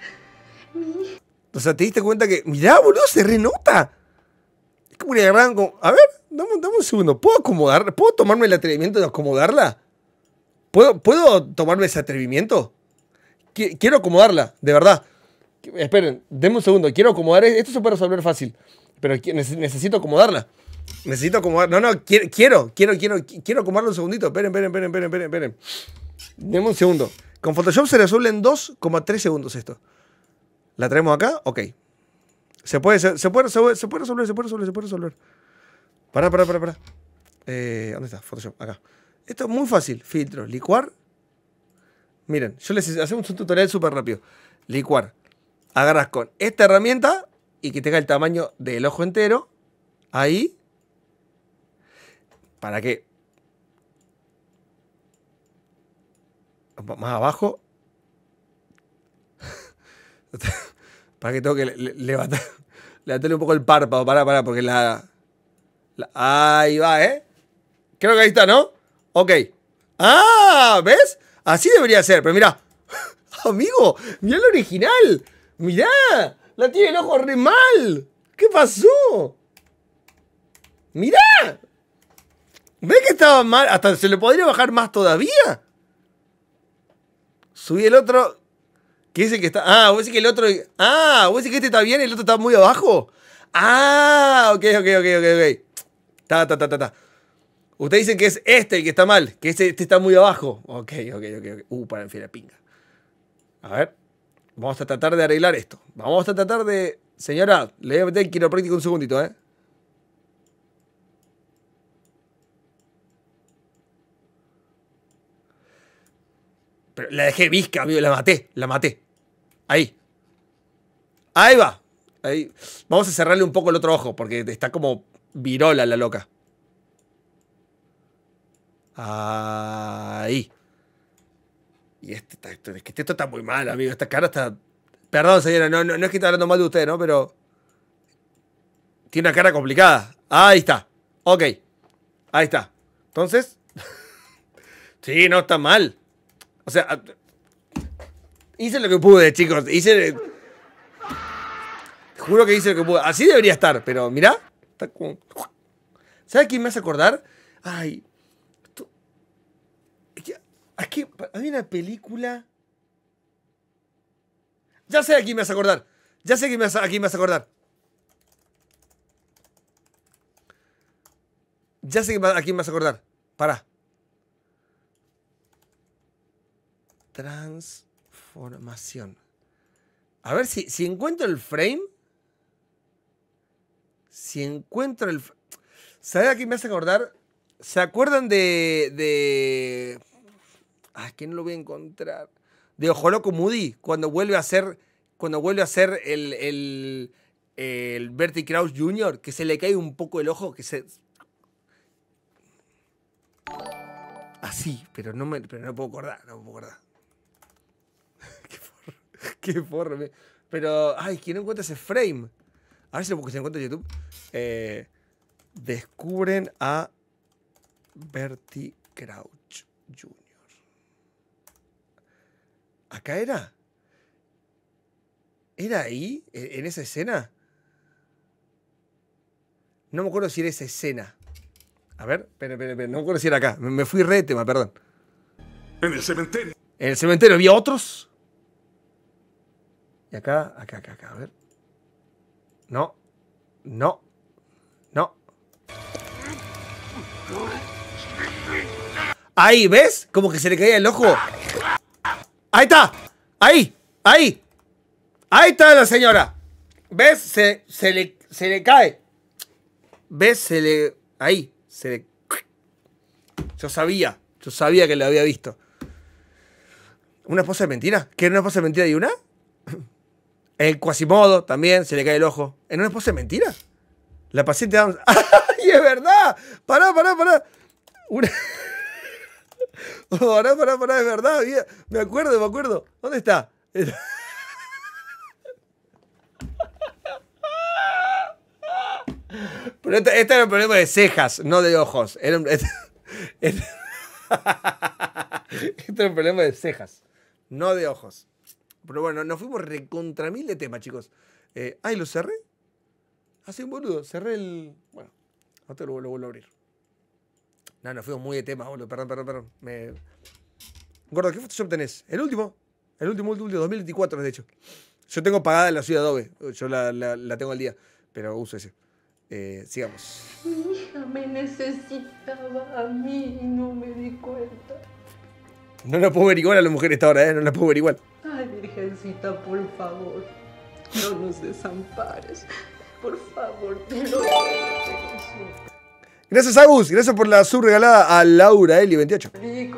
Speaker 1: O sea, ¿te diste cuenta que... Mirá, boludo, se renota? Es como le agarraron como... A ver, dame un segundo. ¿Puedo acomodarla? ¿Puedo tomarme el atrevimiento de acomodarla? ¿Puedo tomarme ese atrevimiento? Quiero acomodarla, de verdad. Esperen, denme un segundo. Quiero acomodar... Esto se puede resolver fácil. Pero necesito acomodarla. Necesito acomodar... No, quiero acomodarla un segundito. Esperen. Denme un segundo. Con Photoshop se resuelve en 2,3 segundos esto. ¿La traemos acá? Ok. Se puede resolver. Pará. ¿Dónde está? Photoshop, acá. Esto es muy fácil. Filtros, licuar. Miren, yo les hacemos un tutorial súper rápido. Licuar. Agarras con esta herramienta y que tenga el tamaño del ojo entero. Ahí. ¿Para qué? Más abajo. Para que tengo que levantarle un poco el párpado. Para, porque ahí va, ¿eh? Creo que ahí está, ¿no? Ok. ¡Ah! ¿Ves? Así debería ser, pero mirá. Amigo, mirá el original. Mirá. La tiene el ojo re mal. ¿Qué pasó? Mirá. ¿Ves que estaba mal? Hasta se le podría bajar más todavía. Subí el otro. ¿Qué dice que está? Ah, vos decís que el otro. Ah, vos decís que este está bien y el otro está muy abajo. Ah, ok. Ta. Ustedes dicen que es este el que está mal, que este está muy abajo. Ok. Para enfiar la pinga. A ver. Vamos a tratar de arreglar esto. Vamos a tratar de. Señora, le voy a meter el quiropráctico un segundito, ¿eh? Pero la dejé visca, amigo, la maté. Ahí. Ahí va. Ahí. Vamos a cerrarle un poco el otro ojo, porque está como virola la loca. Ahí. Y es que esto está muy mal, amigo. Esta cara está... Perdón, señora, no es que esté hablando mal de usted, ¿no? Pero... Tiene una cara complicada. Ahí está. Ok. Ahí está. Entonces... Sí, no está mal. O sea, hice lo que pude, chicos. Juro que hice lo que pude. Así debería estar, pero mirá. Está como... ¿Sabes quién me hace acordar? Ay. Es que hay una película. Ya sé a quién me hace acordar. Ya sé a quién me hace acordar. Ya sé a quién me hace acordar. Pará. Transformación. A ver si encuentro el frame. Si encuentro el... ¿Sabes a quién me hace acordar? ¿Se acuerdan de... Ay, que no lo voy a encontrar. De Ojo Loco Moody. Cuando vuelve a ser el Bertie Krause Jr. Que se le cae un poco el ojo. Que se... Así, pero no puedo acordar. Qué forma. Pero, ay, que no encuentra ese frame. A ver si lo encuentro en YouTube. Descubren a Bertie Krause Jr. ¿Acá era? ¿Era ahí? ¿En esa escena? No me acuerdo si era esa escena. A ver, espera. No me acuerdo si era acá. Me fui re de tema, perdón.
Speaker 10: En el cementerio.
Speaker 1: ¿En el cementerio había otros? Y acá, a ver. No. Ahí, ¿ves? Como que se le caía el ojo. Ahí está. Ahí está la señora. ¿Ves? Se le cae. ¿Ves? Ahí. Yo sabía que lo había visto. ¿Una esposa de mentira? ¿Qué era una esposa de mentira y una? El Quasimodo también se le cae el ojo. ¿En una esposa de mentira? La paciente Adams. ¡Ay, es verdad! Pará. Pará, es verdad. Me acuerdo. ¿Dónde está? Pero este era un problema de cejas, no de ojos. Este era un problema de cejas, no de ojos. Pero bueno, nos fuimos recontra mil de temas, chicos. ¿Lo cerré? Así un boludo. Cerré el... Bueno, ahora lo vuelvo a abrir. No, nos fuimos muy de temas, boludo. Perdón. Gordo, ¿qué Photoshop tenés? El último, 2024, de hecho. Yo tengo pagada la ciudad Adobe. Yo la tengo al día. Pero uso ese. Sigamos.
Speaker 6: Mi hija me necesitaba a mí y no me di cuenta.
Speaker 1: No la puedo ver igual a la mujer esta hora, ¿eh? No la puedo ver igual.
Speaker 6: Ay, Virgencita, por favor, no nos desampares. Por favor, te lo pido.
Speaker 1: Gracias, Agus. Gracias por la sub regalada a Laura Eli 28.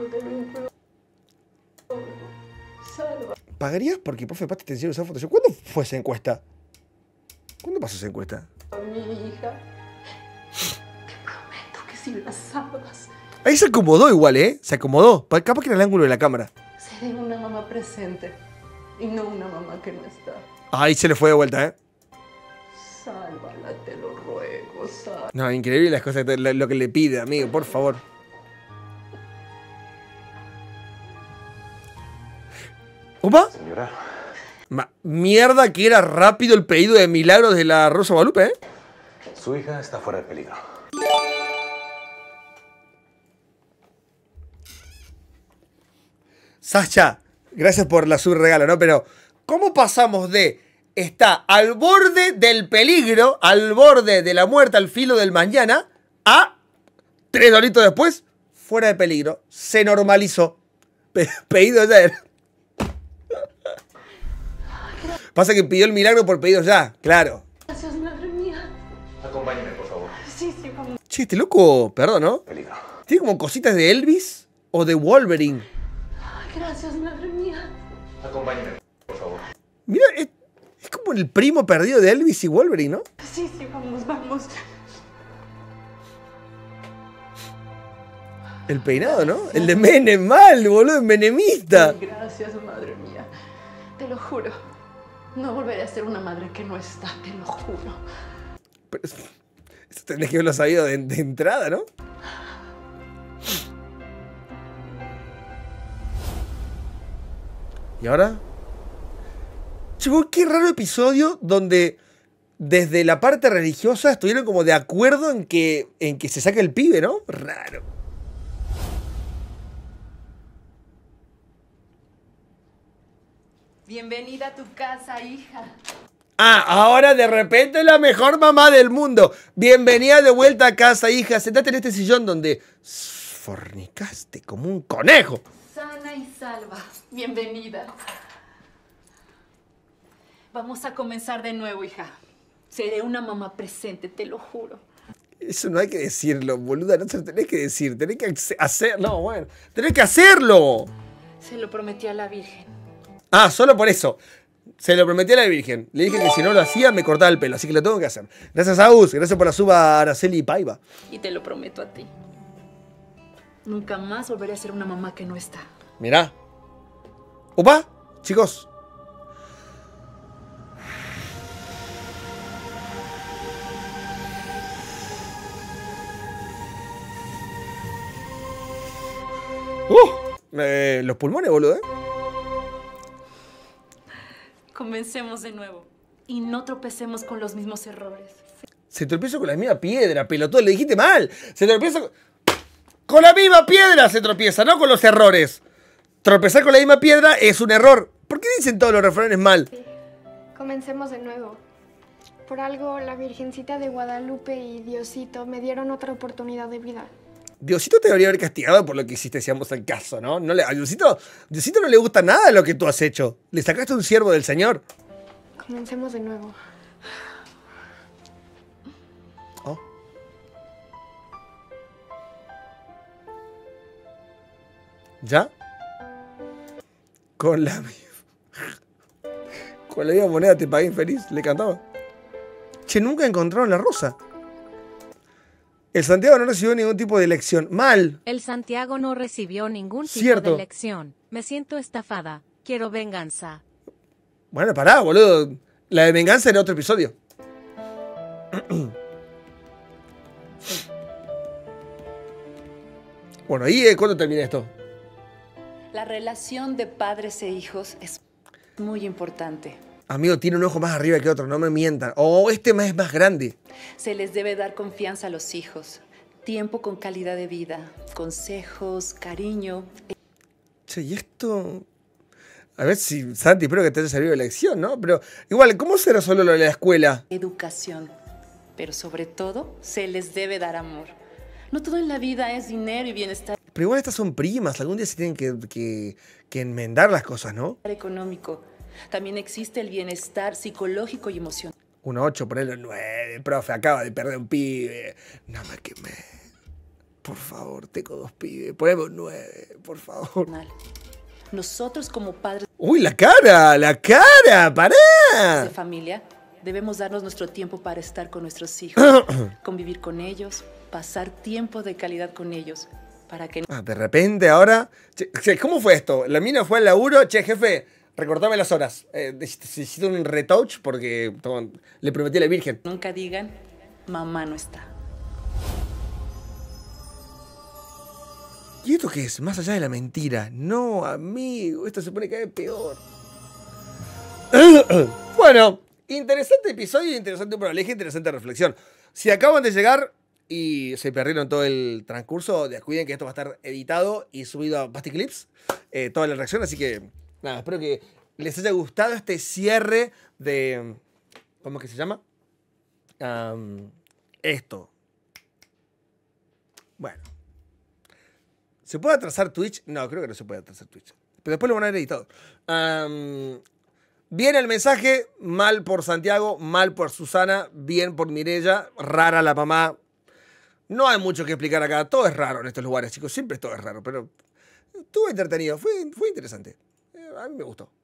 Speaker 1: ¿Pagarías porque profe Pati te enseñó a usar Photoshop? ¿Cuándo fue esa encuesta? ¿Cuándo pasó esa encuesta?
Speaker 6: Mi hija, te prometo que si la salvas,
Speaker 1: Ahí se acomodó igual, ¿eh? Se acomodó. Capaz que era el ángulo de la cámara.
Speaker 6: seré una mamá presente y no una mamá que no está.
Speaker 1: Ahí se le fue de vuelta, ¿eh?
Speaker 6: Sálvala, te lo ruego, sálvala.
Speaker 1: No, increíble las cosas, lo que le pide, amigo, por favor. ¿Opa?
Speaker 10: Señora.
Speaker 1: Mierda que era rápido el pedido de Milagros de la Rosa Guadalupe, ¿eh?
Speaker 10: Su hija está fuera de peligro.
Speaker 1: Sasha, gracias por la subregalo, ¿no? Pero, ¿cómo pasamos de está al borde del peligro, al borde de la muerte, al filo del mañana, a 3 doritos después, fuera de peligro? Se normalizó. Pedido ya era. Pasa que pidió el milagro por pedido ya, claro.
Speaker 6: Gracias, madre mía.
Speaker 10: Acompáñeme, por favor.
Speaker 6: Sí, vamos.
Speaker 1: Che, este loco, perdón, ¿no?
Speaker 10: Peligro.
Speaker 1: Tiene como cositas de Elvis o de Wolverine.
Speaker 6: Gracias, madre mía.
Speaker 10: Acompáñeme, por favor.
Speaker 1: Mira, es como el primo perdido de Elvis y Wolverine, ¿no?
Speaker 6: Sí, vamos.
Speaker 1: El peinado, ¿no? El de Menem, mal, boludo, menemista.
Speaker 6: Gracias, madre mía. Te lo juro. No volveré a ser una madre que no está, te lo juro.
Speaker 1: Pero eso tenés que haberlo sabido de entrada, ¿no? ¿Y ahora? Chico, qué raro episodio donde desde la parte religiosa estuvieron como de acuerdo en que se saque el pibe, ¿no? Raro.
Speaker 6: Bienvenida a tu casa, hija.
Speaker 1: Ah, ahora de repente la mejor mamá del mundo. Bienvenida de vuelta a casa, hija. Sentate en este sillón donde fornicaste como un conejo.
Speaker 6: Sana y salva. Bienvenida. Vamos a comenzar de nuevo, hija. Seré una mamá presente, te lo juro.
Speaker 1: Eso no hay que decirlo, boluda. No se lo tenés que decir. Tenés que hacerlo. No, bueno. Tenés que hacerlo.
Speaker 6: Se lo prometí a la Virgen.
Speaker 1: Ah, solo por eso. Se lo prometí a la Virgen. Le dije que si no lo hacía me cortaba el pelo. Así que lo tengo que hacer. Gracias, Agus. Gracias por la suba a Araceli Paiva.
Speaker 6: Y te lo prometo a ti. Nunca más volveré a ser una mamá que no está.
Speaker 1: Mirá. Opa, chicos. Los pulmones, boludo, ¿eh?
Speaker 6: Comencemos de nuevo. Y no tropecemos con los mismos errores.
Speaker 1: Se tropieza con la misma piedra, pelotudo. Le dijiste mal. Se tropieza con la misma piedra. Se tropieza, no con los errores. Tropezar con la misma piedra es un error. ¿Por qué dicen todos los refranes mal?
Speaker 3: Comencemos de nuevo. Por algo, la Virgencita de Guadalupe y Diosito me dieron otra oportunidad de vida.
Speaker 1: Diosito te debería haber castigado por lo que hiciste, seamos el caso, ¿no? A Diosito no le gusta nada lo que tú has hecho. Le sacaste un siervo del Señor.
Speaker 3: Comencemos de nuevo.
Speaker 1: Oh. ¿Ya? Con la misma moneda te pagué infeliz. Le cantaba. Che, nunca encontraron la rosa. El Santiago no recibió ningún tipo de lección. Mal.
Speaker 11: El Santiago no recibió ningún tipo
Speaker 1: Cierto.
Speaker 11: de lección. Me siento estafada. Quiero venganza.
Speaker 1: Bueno, pará, boludo. La de venganza era otro episodio. Bueno, ¿y cuándo termina esto?
Speaker 6: La relación de padres e hijos es muy importante.
Speaker 1: Amigo, tiene un ojo más arriba que otro, no me mientan. Oh, este es más grande.
Speaker 6: Se les debe dar confianza a los hijos, tiempo con calidad de vida, consejos, cariño.
Speaker 1: Che, y esto... A ver si, Santi, espero que te haya servido de lección, ¿no? Pero igual, ¿cómo será solo lo de la escuela?
Speaker 6: Educación, pero sobre todo se les debe dar amor. No todo en la vida es dinero y bienestar
Speaker 1: Pero igual estas son primas, algún día se tienen que enmendar las cosas, ¿no?
Speaker 6: económico. También existe el bienestar psicológico y emocional.
Speaker 1: Un 8, ponerlo 9, profe, acaba de perder un pibe. No me quemé. Por favor, tengo 2 pibes. Poneme un 9, por favor.
Speaker 6: Nosotros como padres
Speaker 1: ¡Uy, la cara! ¡La cara! ¡Pará!
Speaker 6: de familia debemos darnos nuestro tiempo para estar con nuestros hijos, convivir con ellos, pasar tiempo de calidad con ellos, para que
Speaker 1: De repente ahora... Che, ¿cómo fue esto? La mina fue al laburo. Che, jefe, recortame las horas. Necesito un retouch porque le prometí a la Virgen.
Speaker 6: nunca digan, mamá no está.
Speaker 1: ¿Y esto qué es? Más allá de la mentira. No, amigo, esto se pone cada vez peor. Bueno, interesante episodio, interesante moraleja, interesante reflexión. Si acaban de llegar y se perdieron todo el transcurso, descuiden que esto va a estar editado y subido a Pasticlips, toda la reacción, así que nada, espero que les haya gustado este cierre de... ¿Cómo es que se llama? Esto. Bueno. ¿Se puede atrasar Twitch? No, creo que no se puede atrasar Twitch. Pero después lo van a haber editado. Bien el mensaje, mal por Santiago, mal por Susana, bien por Mireya, rara la mamá. No hay mucho que explicar acá, todo es raro en estos lugares, chicos, siempre todo es raro, pero estuvo entretenido, fue interesante. A mí me gustó.